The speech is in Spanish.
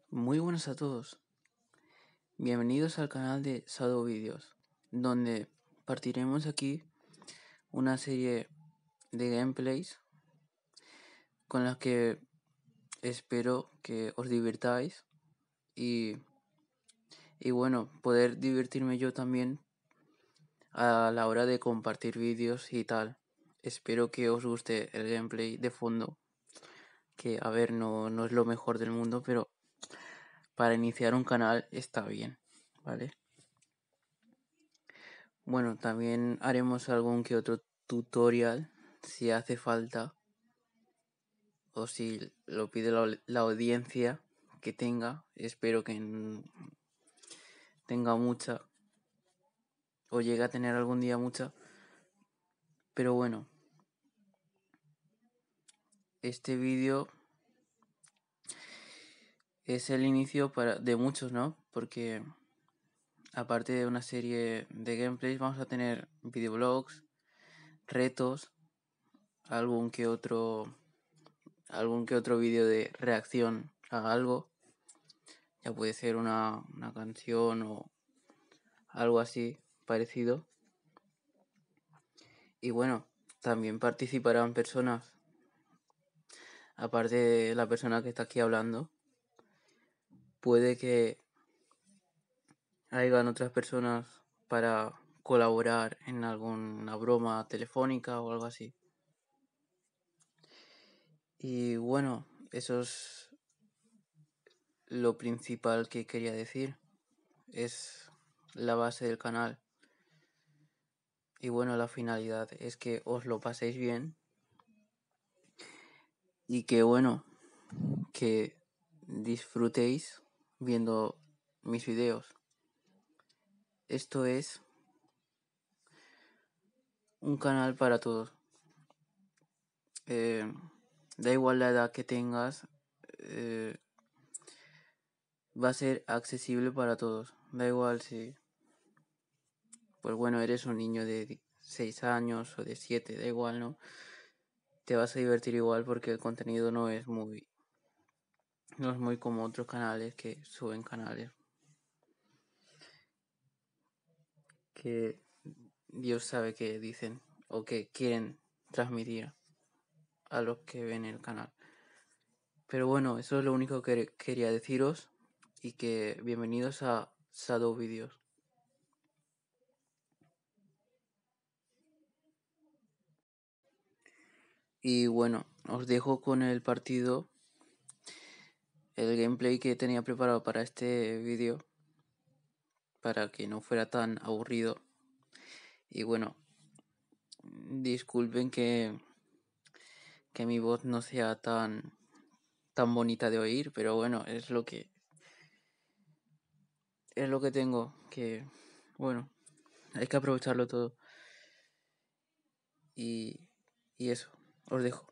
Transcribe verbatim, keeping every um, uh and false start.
Muy buenas a todos, bienvenidos al canal de Shadow Videos, donde partiremos aquí una serie de gameplays con las que espero que os divirtáis y, y bueno, poder divertirme yo también a la hora de compartir vídeos y tal. Espero que os guste el gameplay de fondo, que a ver, no, no es lo mejor del mundo, pero para iniciar un canal está bien, ¿vale? Bueno, también haremos algún que otro tutorial si hace falta o si lo pide la, la audiencia que tenga. Espero que n- tenga mucha o llegue a tener algún día mucha. Pero bueno, este vídeo es el inicio para, de muchos, ¿no? Porque aparte de una serie de gameplays vamos a tener videoblogs, retos, algún que otro algún que otro vídeo de reacción a algo. Ya puede ser una, una canción o algo así parecido. Y bueno, también participarán personas, aparte de la persona que está aquí hablando. Puede que hayan otras personas para colaborar en alguna broma telefónica o algo así. Y bueno, eso es lo principal que quería decir. Es la base del canal. Y bueno, la finalidad es que os lo paséis bien. Y que bueno, que disfrutéis viendo mis videos. Esto es un canal para todos. Eh, da igual la edad que tengas, eh, va a ser accesible para todos. Da igual si, pues bueno, eres un niño de seis años o de siete, da igual, ¿no? Te vas a divertir igual porque el contenido no es muy, no es muy como otros canales que suben canales que Dios sabe que dicen o que quieren transmitir a los que ven el canal. Pero bueno, eso es lo único que quería deciros y que bienvenidos a Shadow Videos. Y bueno, os dejo con el partido, el gameplay que tenía preparado para este vídeo, para que no fuera tan aburrido. Y bueno, disculpen que, que mi voz no sea tan, tan bonita de oír, pero bueno, es lo que es lo que tengo, que bueno, hay que aprovecharlo todo. Y, y eso, os dejo.